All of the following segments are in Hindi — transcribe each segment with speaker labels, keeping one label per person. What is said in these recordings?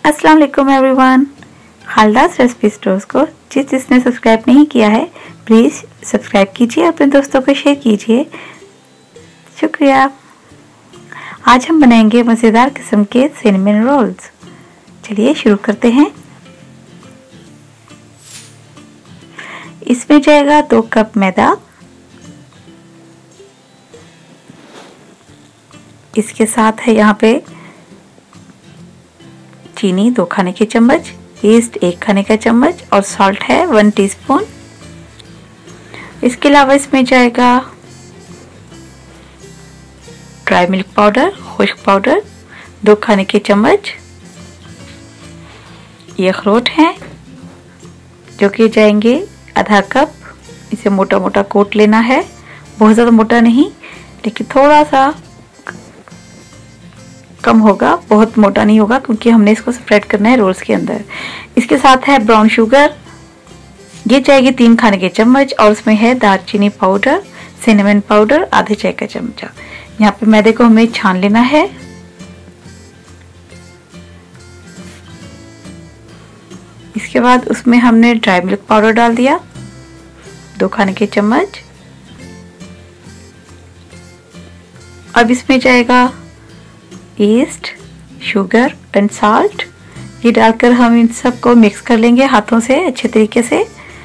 Speaker 1: अस्सलाम वालेकुम एवरीवन। खालदास रेसिपी स्टोर्स को जिसने सब्सक्राइब नहीं किया है प्लीज़ सब्सक्राइब कीजिए, अपने दोस्तों को शेयर कीजिए, शुक्रिया। आज हम बनाएंगे मज़ेदार किस्म के सिनेमन रोल्स। चलिए शुरू करते हैं। इसमें जाएगा 2 कप मैदा, इसके साथ है यहाँ पे चीनी 2 खाने के चम्मच, ईस्ट 1 खाने का चम्मच और सॉल्ट है 1 टीस्पून। इसके अलावा इसमें जाएगा ड्राई मिल्क पाउडर, खुश्क पाउडर 2 खाने के चम्मच। ये अखरोट हैं जो कि जाएंगे आधा कप। इसे मोटा मोटा कोट लेना है, बहुत ज़्यादा मोटा नहीं लेकिन थोड़ा सा कम होगा, बहुत मोटा नहीं होगा क्योंकि हमने इसको स्प्रेड करना है रोल्स के अंदर। इसके साथ है ब्राउन शुगर, ये जाएगी 3 खाने के चम्मच और उसमें है दालचीनी पाउडर, सिनेमन पाउडर आधे चाय का चमचा। यहाँ पे मैदे को हमें छान लेना है। इसके बाद उसमें हमने ड्राई मिल्क पाउडर डाल दिया 2 खाने के चम्मच। अब इसमें जाएगा ईस्ट, शुगर एंड साल्ट। ये डालकर हम इन सबको मिक्स कर लेंगे हाथों से अच्छे तरीके से।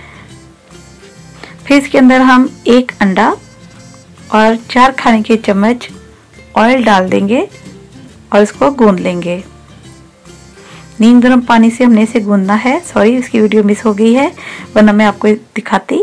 Speaker 1: फिर इसके अंदर हम 1 अंडा और 4 खाने के चम्मच ऑयल डाल देंगे और इसको गूंद लेंगे। नीम गर्म पानी से हमने इसे गूंदना है। सॉरी, इसकी वीडियो मिस हो गई है वरना मैं आपको दिखाती।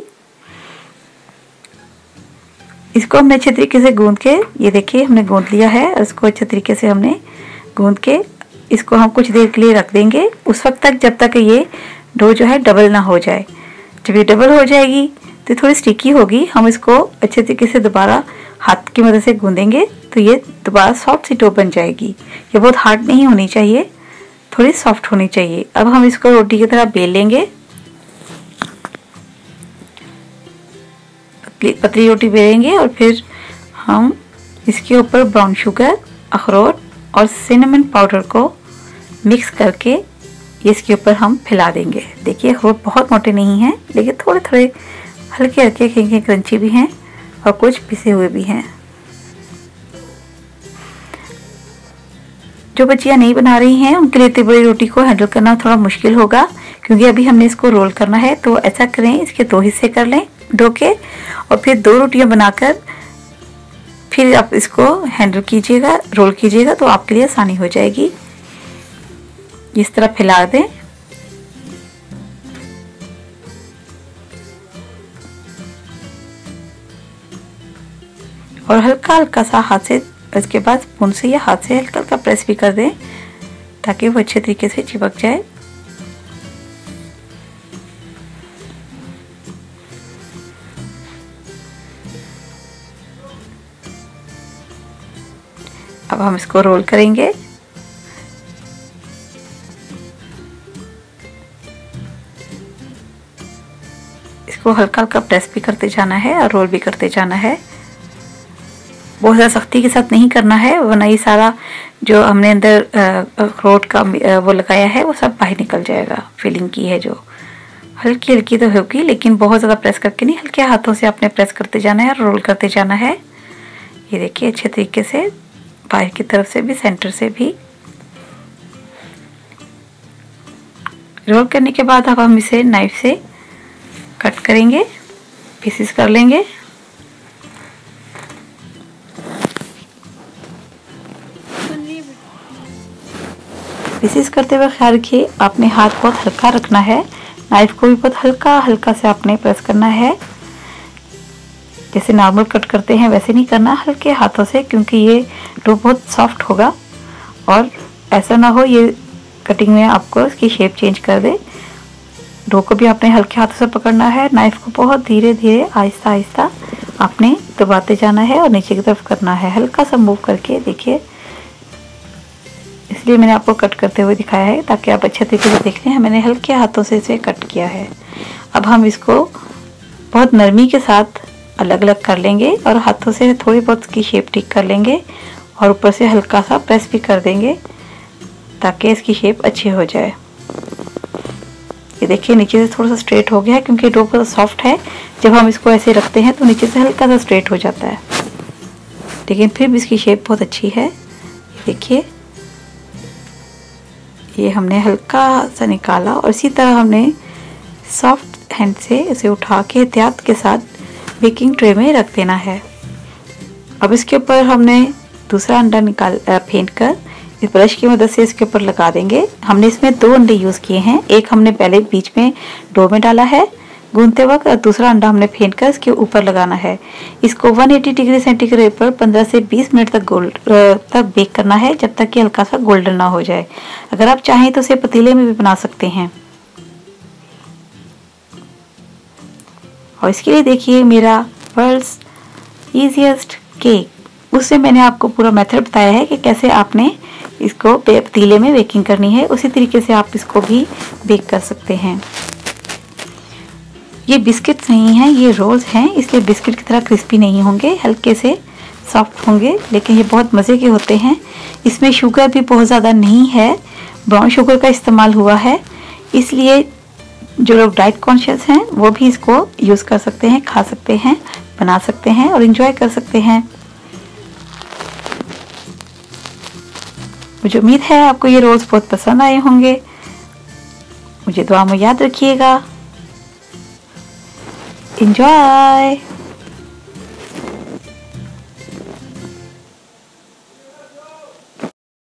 Speaker 1: इसको हमने अच्छे तरीके से गूंद के, ये देखिए हमने गूंद लिया है और इसको अच्छे तरीके से हमने गूंद के इसको हम कुछ देर के लिए रख देंगे, उस वक्त तक जब तक ये डो जो है डबल ना हो जाए। जब ये डबल हो जाएगी तो थोड़ी स्टिकी होगी, हम इसको अच्छे तरीके से दोबारा हाथ की मदद से गूंदेंगे तो ये दोबारा सॉफ्ट सी डो बन जाएगी। ये बहुत हार्ड नहीं होनी चाहिए, थोड़ी सॉफ्ट होनी चाहिए। अब हम इसको रोटी की तरह बेल लेंगे, पतली रोटी बेलेंगे और फिर हम इसके ऊपर ब्राउन शुगर, अखरोट और सिनेमन पाउडर को मिक्स करके इसके ऊपर हम फैला देंगे। देखिए अखरोट बहुत मोटे नहीं हैं लेकिन थोड़े थोड़े हल्के हल्के खिंके क्रंची भी हैं और कुछ पिसे हुए भी हैं। जो बच्चियां नहीं बना रही हैं उनके लिए इतनी बड़ी रोटी को हैंडल करना थोड़ा मुश्किल होगा क्योंकि अभी हमने इसको रोल करना है। तो ऐसा करें, इसके 2 हिस्से कर लें डो के और फिर 2 रोटियां बनाकर फिर आप इसको हैंडल कीजिएगा, रोल कीजिएगा तो आपके लिए आसानी हो जाएगी। इस तरह फैला दें और हल्का हल्का सा हाथ से, इसके बाद स्पून से या हाथ से हल्का हल्का प्रेस भी कर दें ताकि वो अच्छे तरीके से चिपक जाए। अब हम इसको रोल करेंगे। इसको हल्का हल्का प्रेस भी करते जाना है और रोल भी करते जाना है। बहुत ज़्यादा सख्ती के साथ नहीं करना है वरना ये सारा जो हमने अंदर अखरोट का वो लगाया है वो सब बाहर निकल जाएगा। फिलिंग की है जो हल्की हल्की तो होगी लेकिन बहुत ज़्यादा प्रेस करके नहीं, हल्के हाथों से आपने प्रेस करते जाना है और रोल करते जाना है। ये देखिए अच्छे तरीके से बाहर की तरफ से भी सेंटर से भी रोल करने के बाद अब हम इसे नाइफ से कट करेंगे, पीसेस कर लेंगे। पीसेस करते हुए ख्याल रखिए आपने हाथ बहुत हल्का रखना है, नाइफ को भी बहुत हल्का हल्का से आपने प्रेस करना है। जैसे नॉर्मल कट करते हैं वैसे नहीं करना, हल्के हाथों से क्योंकि ये डो बहुत सॉफ्ट होगा और ऐसा ना हो ये कटिंग में आपको इसकी शेप चेंज कर दे। डो को भी आपने हल्के हाथों से पकड़ना है, नाइफ को बहुत धीरे धीरे आहिस्ता आहिस्ता आपने दबाते जाना है और नीचे की तरफ करना है, हल्का सा मूव करके। देखिए इसलिए मैंने आपको कट करते हुए दिखाया है ताकि आप अच्छे तरीके से देख लें। मैंने हल्के हाथों से इसे कट किया है। अब हम इसको बहुत नरमी के साथ अलग अलग कर लेंगे और हाथों से थोड़ी बहुत उसकी शेप ठीक कर लेंगे और ऊपर से हल्का सा प्रेस भी कर देंगे ताकि इसकी शेप अच्छी हो जाए। ये देखिए नीचे से थोड़ा सा स्ट्रेट हो गया है क्योंकि डो बहुत सॉफ्ट है। जब हम इसको ऐसे रखते हैं तो नीचे से हल्का सा स्ट्रेट हो जाता है, लेकिन फिर भी इसकी शेप बहुत अच्छी है। देखिए ये हमने हल्का सा निकाला और इसी तरह हमने सॉफ्ट हैंड से इसे उठा के एहतियात के साथ बेकिंग ट्रे में रख देना है। अब इसके ऊपर हमने दूसरा अंडा फेंट कर इस ब्रश की मदद से इसके ऊपर लगा देंगे। हमने इसमें 2 अंडे यूज़ किए हैं, एक हमने पहले बीच में डो में डाला है गूंथते वक्त, और दूसरा अंडा हमने फेंट कर इसके ऊपर लगाना है। इसको 180 डिग्री सेंटीग्रेड पर 15 से 20 मिनट तक बेक करना है, जब तक कि हल्का सा गोल्डन ना हो जाए। अगर आप चाहें तो इसे पतीले में भी बना सकते हैं। और इसके लिए देखिए मेरा वर्ल्ड्स ईजीएस्ट केक, उससे मैंने आपको पूरा मेथड बताया है कि कैसे आपने इसको पतीले में बेकिंग करनी है। उसी तरीके से आप इसको भी बेक कर सकते हैं। ये बिस्किट्स नहीं हैं, ये रोल्स हैं, इसलिए बिस्किट की तरह क्रिस्पी नहीं होंगे, हल्के से सॉफ्ट होंगे, लेकिन ये बहुत मज़े के होते हैं। इसमें शुगर भी बहुत ज़्यादा नहीं है, ब्राउन शुगर का इस्तेमाल हुआ है, इसलिए जो लोग डाइट कॉन्शियस हैं वो भी इसको यूज़ कर सकते हैं, खा सकते हैं, बना सकते हैं और इन्जॉय कर सकते हैं। मुझे उम्मीद है आपको ये रोल्स बहुत पसंद आए होंगे। मुझे दुआ में याद रखिएगा। Enjoy!